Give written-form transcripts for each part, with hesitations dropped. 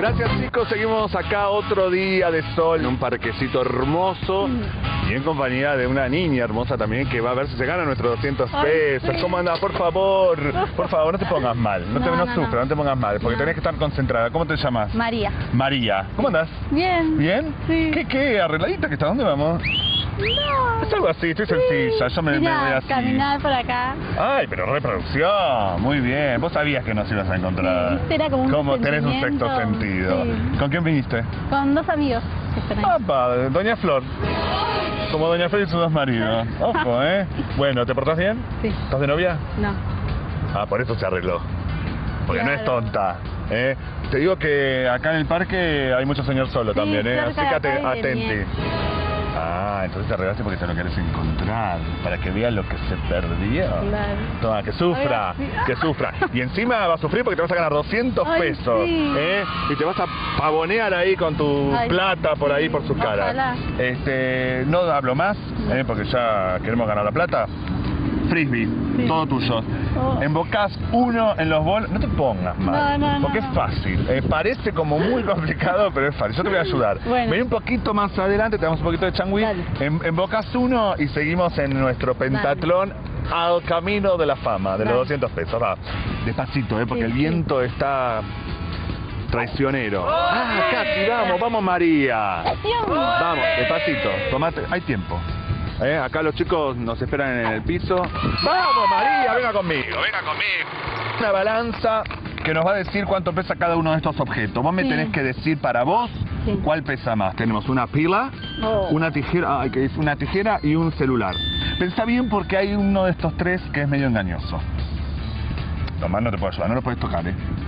Gracias, chicos. Seguimos acá otro día de sol en un parquecito hermoso y en compañía de una niña hermosa también que va a ver si se gana nuestros 200 pesos. Sí. ¿Cómo andás? Por favor, no te pongas mal. No te pongas mal, porque tenés que estar concentrada. ¿Cómo te llamas? María. María. ¿Cómo andás? Bien. ¿Bien? Sí. ¿Qué? ¿Arregladita que está? ¿Dónde vamos? No. Es algo así, estoy sencilla. Yo me voy Mirá, así. caminar por acá. Ay, pero reproducción. Muy bien. Vos sabías que nos ibas a encontrar. Sí, era como un Como tenés un sentimiento. sexto sentido. Sí. ¿Con quién viniste? Con dos amigos que están ahí. ¡Apa! Doña Flor. Como Doña Flor y sus dos maridos. Ojo, ¿eh? Bueno, ¿te portás bien? Sí. ¿Estás de novia? No. Ah, por eso se arregló. Porque no es Claro. tonta, ¿eh? Te digo que acá en el parque hay mucho señor solo Sí, también, ¿eh? Así cerca que de acá hay atenti. nieve. Ah, entonces te arreglaste porque te lo querés encontrar, para que veas lo que se perdió. Claro. Toma, que sufra, Ay, sí. que sufra. Y encima va a sufrir porque te vas a ganar 200 Ay, pesos, sí. ¿eh? Y te vas a pavonear ahí con tu Ay, plata por ahí, por su cara. ojalá. No hablo más, porque ya queremos ganar la plata. Frisbee, Sí. todo tuyo. Oh. Embocás uno en los bolos, no te pongas mal, No, porque es fácil. Parece como muy complicado, pero es fácil. Yo te voy a ayudar. Bueno. Vení un poquito más adelante, te damos un poquito de changüí. Dale. Embocás uno y seguimos en nuestro pentatlón al camino de la fama, de los Dale. 200 pesos. Va, despacito, porque Sí, el sí. viento está traicionero. Ah, Katy, vamos María. Vamos, despacito, tomate, hay tiempo. Acá los chicos nos esperan en el piso. ¡Vamos, María! Venga conmigo. Una balanza que nos va a decir cuánto pesa cada uno de estos objetos. Vos me Sí. tenés que decir para vos Sí. cuál pesa más. Tenemos una pila, Oh. una tijera y un celular. Pensá bien porque hay uno de estos tres que es medio engañoso. Tomás, no te puedo ayudar, no lo puedes tocar,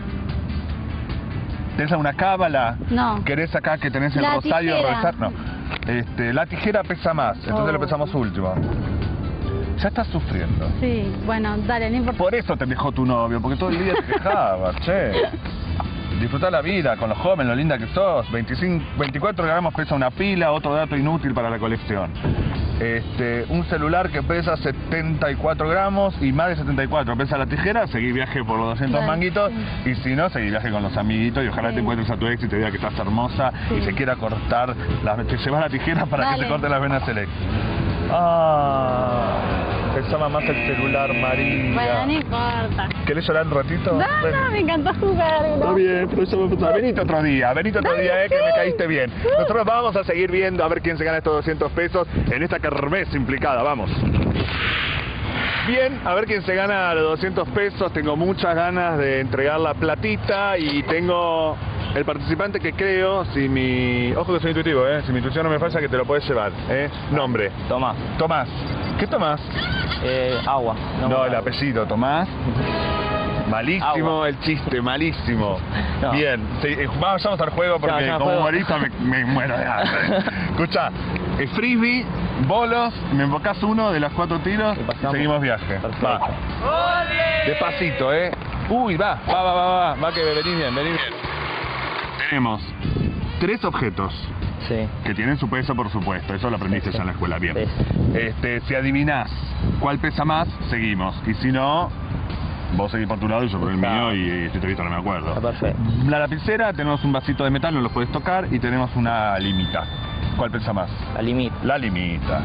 ¿Tenés alguna cábala? No. ¿Querés acá que tenés el La rosario tijera. rezar? No. La tijera pesa más, entonces lo pesamos último. Ya estás sufriendo. Sí, bueno, dale, no importa. Por eso te dejó tu novio, porque todo el día te quejabas, che. Disfrutá la vida con los jóvenes, lo linda que sos. 24 gramos pesa una pila, otro dato inútil para la colección. Un celular que pesa 74 gramos y más de 74 pesa la tijera, seguí viaje por los 200 Dale, manguitos sí. y si no, seguí viaje con los amiguitos y ojalá Sí. te encuentres a tu ex y te diga que estás hermosa Sí. y se quiera cortar, te llevas la tijera para que Dale. te corte las venas el ex. Ah, pesaba más el celular, María. Bueno, no importa. ¿Querés llorar un ratito? No, Ven. no, me encantó jugar. Está ¿no? bien, pero eso me pasa. Venite otro día, Dale, que me sí. caíste bien. Nosotros vamos a seguir viendo a ver quién se gana estos 200 pesos en esta kermés implicada, vamos. Bien, a ver quién se gana los 200 pesos. Tengo muchas ganas de entregar la platita y tengo el participante que creo, ojo que soy intuitivo, si mi intuición no me falla, que te lo puedes llevar, Nombre. Tomás. Tomás. ¿Qué tomás? Agua. No, el apellido, Tomás. Malísimo Agua. el chiste, malísimo. No. Bien, sí, vayamos al juego porque Ya, como juego. humorista me muero de hambre. Escucha, frisbee, bolos, me embocás uno de los 4 tiros Y y pasamos. seguimos viaje. Perfecto. Va. Despacito, Uy, va que venís bien. Tenemos 3 objetos Sí. que tienen su peso, por supuesto. Eso lo aprendiste Sí, ya en la escuela, bien. Sí. Si adivinás cuál pesa más, seguimos. Y si no, vos seguís por tu lado y yo por el Está. mío y si te he visto no me acuerdo. Está perfecto. La lapicera, tenemos un vasito de metal, no lo puedes tocar, y tenemos una limita. ¿Cuál pesa más? La limita. La limita.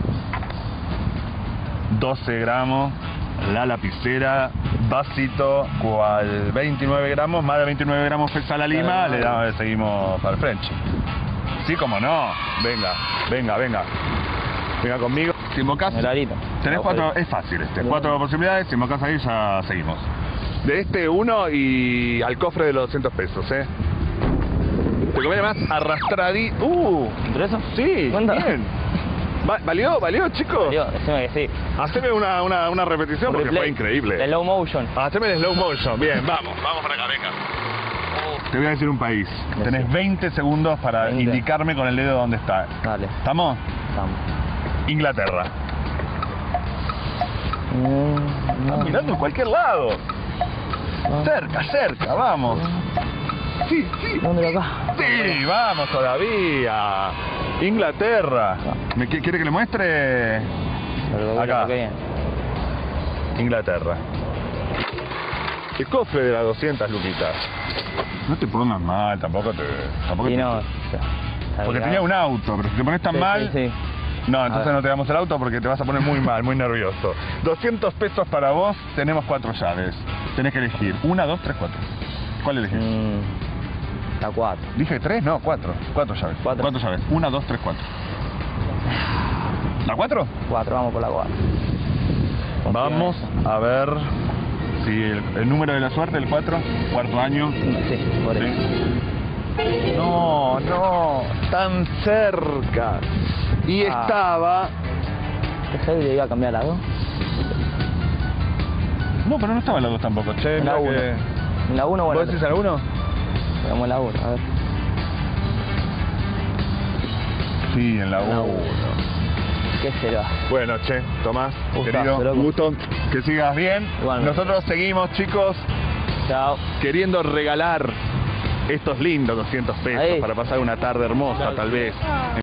12 gramos. La lapicera, vasito, cual 29 gramos, más de 29 gramos pesa la lima, seguimos al frente. Sí, como no. Venga. Venga conmigo. Si invocás, El arito. tenés Ojo. 4, es fácil 4 posibilidades, si invocás ahí ya seguimos. De uno y al cofre de los 200 pesos, Te conviene más arrastradí. ¿Entre eso? Sí, ¿Cuánto? bien. ¿Valió, chico? Yo, decime que sí. Haceme una repetición porque Replay. fue increíble. De slow motion. Haceme el slow motion. Bien, vamos para acá, venga. Te voy a decir un país. Tenés 20 segundos para 20. indicarme con el dedo dónde está. Dale. ¿Estamos? Estamos. Inglaterra. No. Estás mirando en cualquier lado. Cerca, vamos. Sí. ¿Dónde acá? Sí, vamos todavía. Inglaterra. ¿Quiere que le muestre? Pero Acá. que bien. Inglaterra. El cofre de las 200 luquitas. No te pongas mal, tampoco Y te... no, Porque tenía un auto, pero si te pones tan Sí, mal... sí. No, A entonces ver. no te damos el auto porque te vas a poner muy mal, muy nervioso. 200 pesos para vos, tenemos 4 llaves. Tenés que elegir. 1, 2, 3, 4. ¿Cuál elegís? La 4. Dije 3, no, 4. 4 llaves. Cuatro. 4 llaves. 1, 2, 3, 4. ¿La 4? 4, vamos por la 4. Vamos a ver si el número de la suerte, el 4, cuarto año. Sí, por eso. ¿Sí? No, no, tan cerca. Y estaba... ¿Qué sé? ¿Le iba a cambiar la 2? No, pero no estaba en la 2 tampoco. Che, En la mirá 1. que- En la 1, bueno. ¿Vos decís en la 1? Vamos en la 1, a ver. Sí, en la En la 1. ¿Qué será? Bueno, che, Tomás, Gustazo, querido, loco. un gusto, que sigas bien. Igualmente. Nosotros seguimos, chicos, Chao. queriendo regalar estos lindos 200 pesos Ahí. para pasar una tarde hermosa, Claro. tal vez.